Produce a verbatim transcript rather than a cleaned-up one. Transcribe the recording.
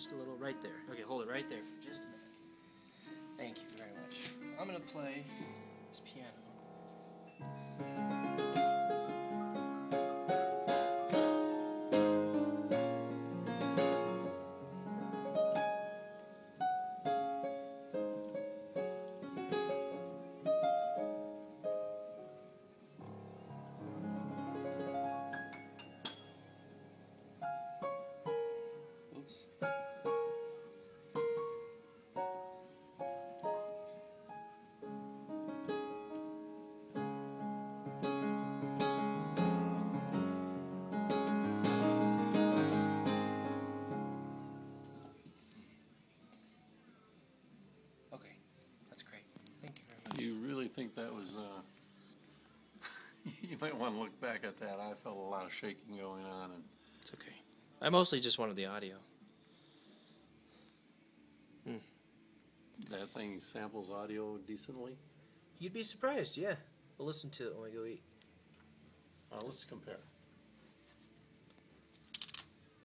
just a little right there. Okay, hold it right there for just a minute. Thank you very much. I'm going to play this piano. Oops. Okay, that's great. Thank you very much. You really think that was, uh, you might want to look back at that. I felt a lot of shaking going on. And It's okay. I mostly just wanted the audio. Hmm. that thing samples audio decently. You'd be surprised, yeah. We'll listen to it when we go eat. Uh, let's compare.